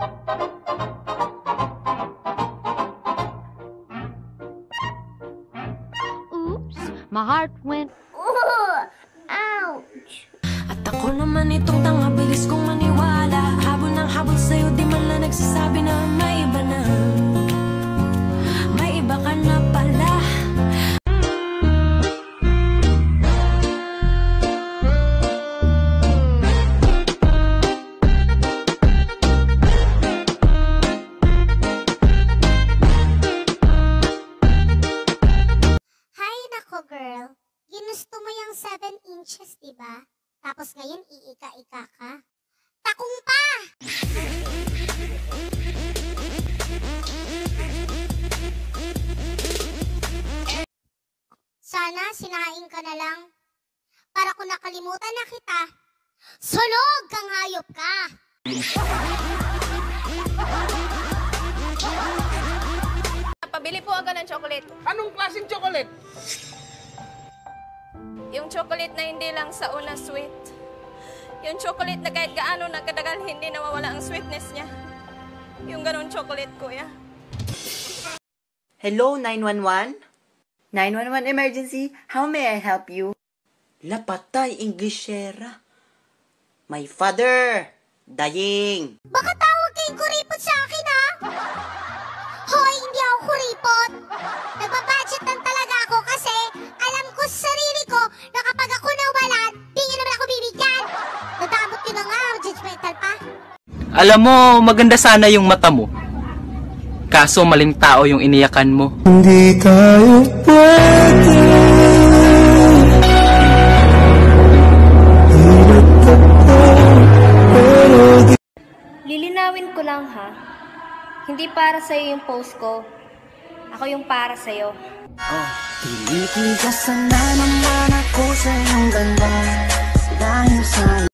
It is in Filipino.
Oops, my heart went... Ouch! At ako naman itong tanga, bilis kong maniwala. Habol ng habol sa'yo, di man lang nagsasabi na may iba na. May iba ka na pala. Hay nako girl, ginusto mo yung 7 inches, diba? Tapos ngayon iika-ika ka. Takong pa! Sana sinaing ka na lang. Para kung nakalimutan na kita, sunog kang hayop ka! Pabili po agad ng chocolate. Anong klaseng chocolate? Yung chocolate na hindi lang sa una sweet. Yung chocolate na kahit gaano nagkadagal, hindi nawawala ang sweetness niya. Yung ganun chocolate, kuya. Hello, 911? 911 emergency, how may I help you? Lapatay, Englishera. My father, dying. Baka tawag kayong kuripot sa akin, ha? Hoy, hindi ako kuripot. Nagbabudget lang talaga ako kasi alam ko sa sarili ko na kapag ako nawala, di nyo naman ako bibigyan. Nadamot nyo na nga, judgmental pa. Alam mo, maganda sana yung mata mo. Kaso maling tao yung iniyakan mo. Hindi tayo pwede. Lilinawin ko lang ha. Hindi para sa'yo yung post ko. Ako yung para sa'yo. Tinitigasan na naman ako sa iyong ganda. Dahil sa'yo.